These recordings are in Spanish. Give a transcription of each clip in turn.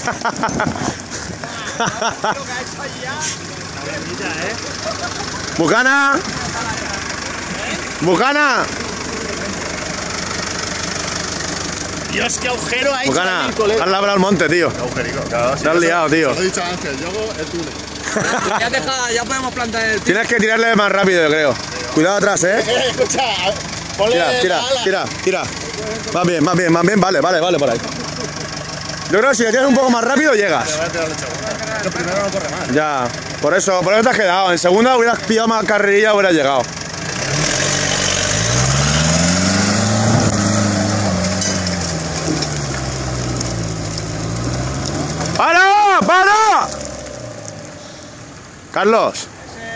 ¡Bucana! ¡Bucana! Dios, qué agujero hay. Bucana, has labrado el monte, tío. Qué agujerico, claro. Te has liado, tío. Lo he dicho Ángel, yo hago el túnel. Ya podemos plantar el... Tienes que tirarle más rápido, yo creo. Cuidado atrás, Escucha, ponle Tira. Más bien, vale, por ahí. Yo creo que si le tiras un poco más rápido, llegas. El primero no corre más. Ya, por eso te has quedado. En segunda hubieras pillado más carrerilla, hubieras llegado. ¡Para! ¡Para! Carlos.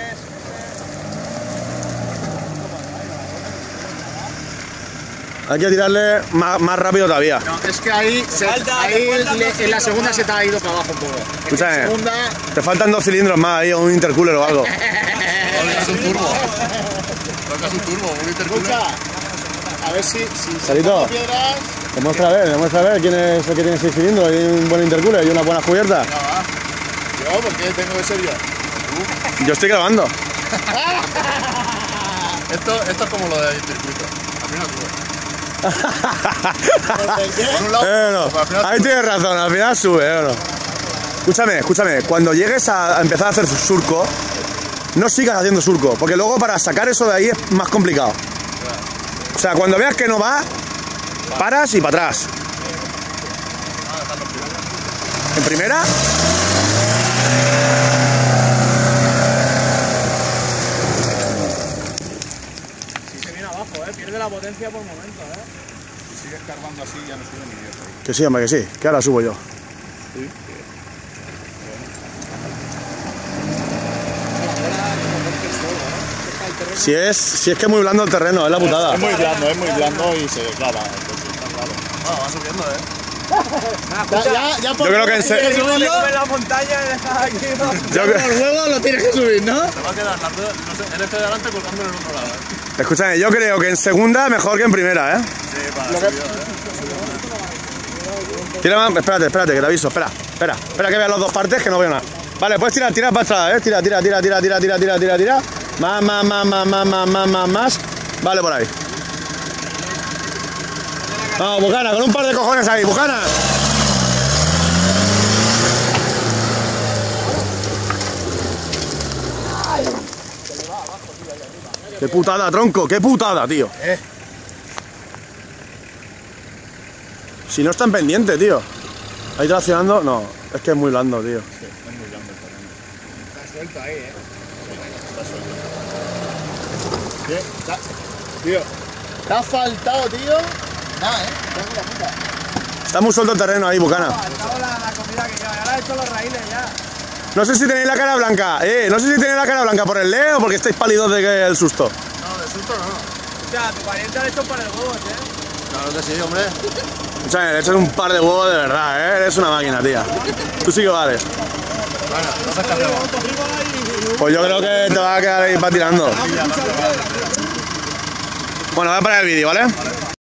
Hay que tirarle más rápido todavía. No, es que ahí en la segunda se te ha ido para abajo un poco. Escúchame, En la segunda... te faltan 2 cilindros más ahí, o un intercooler o algo. Tocas un turbo. Tocas un turbo, un intercooler. Escucha, a ver si Salito, piedras... demuestra a ver quién es el que tiene 6 cilindros. Hay un buen intercooler y una buena cubierta. No, va. Yo, ¿por qué tengo que ser yo? ¿Tú? Yo estoy grabando. Esto es como lo del circuito. Al final sube. Por un lado, ahí tienes razón, al final sube, ¿no? Escúchame, cuando llegues a empezar a hacer surco, no sigas haciendo surco, porque luego para sacar eso de ahí es más complicado. O sea, cuando veas que no va, paras y para atrás. En primera. Pierde la potencia por momento, Si sigues carbando así ya no sube ni Dios. Que sí, hombre, que sí, que ahora subo yo. Sí. Si es que es muy blando el terreno, es la putada. Es muy blando y se clava. Va subiendo, Yo creo que en la montaña y dejas aquí, ¿no? Los huevos lo tienes que subir, ¿no? Te va a quedar las dos, no sé, en este de adelante colgándolo en otro lado, Escúchame, yo creo que en segunda mejor que en primera, Sí, para la subida, Tira más, espérate, que te aviso, espera que veas las dos partes que no veo nada. Vale, puedes tirar para atrás, tira. Más. Vale, por ahí. Vamos, Bucana, con un par de cojones ahí, Bucana. Qué putada, tronco, qué putada, tío. Si no están pendientes, tío. Ahí traccionando, no, es que es muy blando, tío. Sí, es muy blando el terreno. Está suelto ahí, Está suelto. Tío, te ha faltado, tío. Nada, Está muy suelto el terreno ahí, Bucana. Faltaba la comida que lleva. Ahora he hecho los raíles ya. No sé si tenéis la cara blanca, no sé si tenéis la cara blanca por el leo o porque estáis pálidos del susto. No, de susto no. O sea, tu pariente ha hecho por el huevo, Claro que sí, hombre. O sea, le echas un par de huevos de verdad, Eres una máquina, tía. Tú sí que vales. Bueno, no se cargamos. Pues yo creo que te va a quedar ahí patinando. Bueno, voy a parar el vídeo, ¿vale?